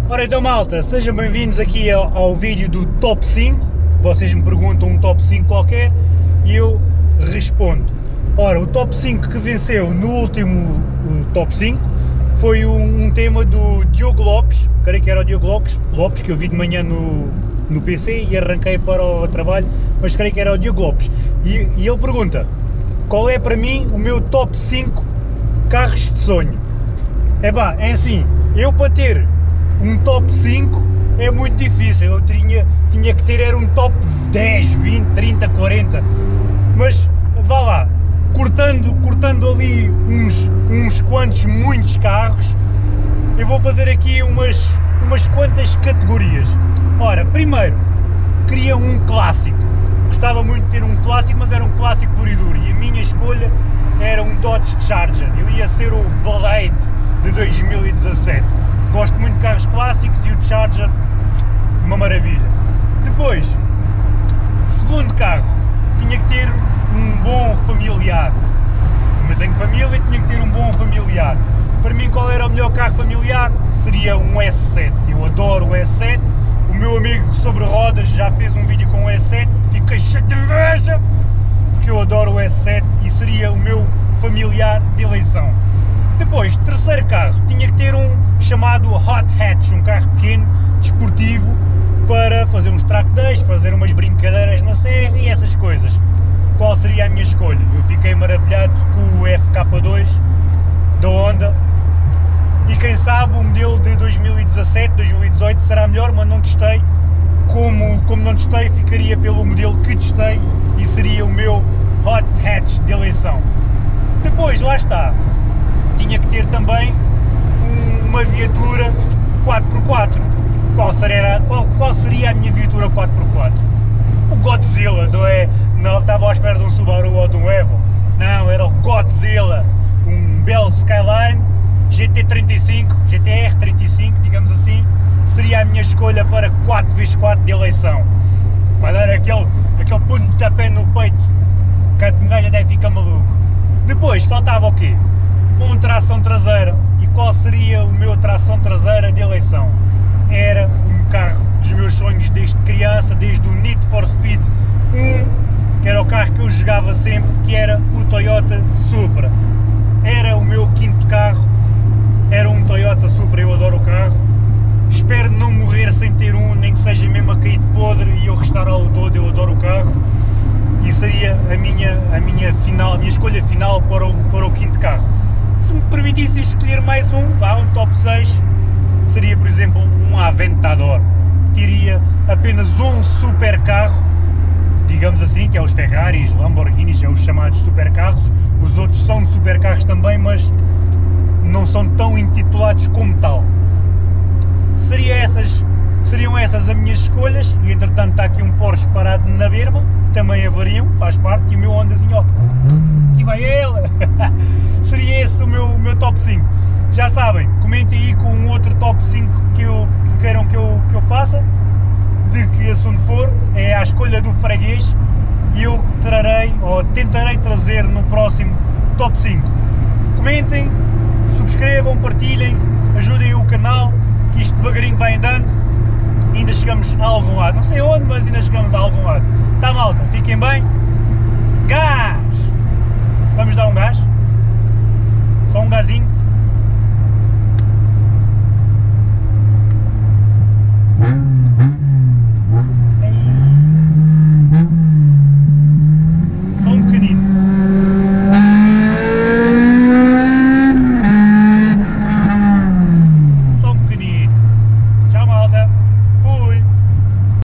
Ora então malta, sejam bem-vindos aqui ao vídeo do Top 5. Vocês me perguntam um Top 5 qualquer e eu respondo. Ora, o Top 5 que venceu no último Top 5 foi um tema do Diogo Lopes, creio que era o Diogo Lopes que eu vi de manhã no PC e arranquei para o trabalho, mas creio que era o Diogo Lopes. E ele pergunta, qual é para mim o meu Top 5 carros de sonho? É assim, eu para ter um top 5 é muito difícil, eu tinha que ter era um top 10, 20, 30, 40, mas vá lá, cortando ali uns quantos, muitos carros, eu vou fazer aqui umas quantas categorias. Ora, primeiro, queria um clássico, gostava muito de ter um clássico, mas era um clássico puro e duro, e a minha escolha era um Dodge Charger, eu ia ser o Blade de 2017. Gosto muito de carros clássicos e o Charger, uma maravilha. Depois, segundo carro, tinha que ter um bom familiar. Como eu tenho família, tinha que ter um bom familiar. Para mim, qual era o melhor carro familiar? Seria um S7. Eu adoro o S7. O meu amigo sobre rodas já fez um vídeo com o S7. Fiquei cheio de inveja, porque eu adoro o S7 e seria o meu familiar de eleição. Depois, terceiro carro, tinha que ter um chamado Hot Hatch, um carro pequeno, desportivo, para fazer uns track days, fazer umas brincadeiras na serra e essas coisas. Qual seria a minha escolha? Eu fiquei maravilhado com o FK2 da Honda e quem sabe o modelo de 2017, 2018 será melhor, mas não testei. Como não testei, ficaria pelo modelo que testei e seria o meu Hot Hatch de eleição. Depois, lá está, tinha que ter também uma viatura 4x4. Qual seria a minha viatura 4x4? O Godzilla, não estava à espera de um Subaru ou de um Evo. Não, era o Godzilla, um belo Skyline GT35, GTR35, digamos assim, seria a minha escolha para 4x4 de eleição. Vai dar aquele pontapé no peito, que a gaja deve ficar maluco. Depois, faltava o quê? Uma tração traseira. E qual seria o meu tração traseira de eleição? Era um carro dos meus sonhos desde criança, desde o Need for Speed 1, que era o carro que eu jogava sempre, que era o Toyota Supra. Era o meu quinto carro, era um Toyota Supra, eu adoro o carro. Espero não morrer sem ter um, nem que seja mesmo a cair de podre e eu restaurá-lo todo, eu adoro o carro. E seria a minha escolha final para o quinto carro. Se me permitissem escolher mais um top 6, seria por exemplo um Aventador. Teria apenas um super carro, digamos assim, que é os Ferraris, Lamborghinis, é os chamados supercarros. Os outros são supercarros também, mas não são tão intitulados como tal. Seriam essas as minhas escolhas, e entretanto está aqui um Porsche parado na berma, também avariam, faz parte, e o meu Hondazinho, ó, aqui vai ele! Seria esse o meu top 5. Já sabem, comentem aí com um outro top 5 que queiram que eu faça, de que assunto for, é a escolha do freguês, e eu tentarei trazer no próximo top 5. Comentem, subscrevam, partilhem, ajudem o canal, que isto devagarinho vai andando, e ainda chegamos a algum lado, não sei onde, mas ainda chegamos a algum lado. Tá malta, fiquem bem, gás! Vamos dar um gás, só um gazinho.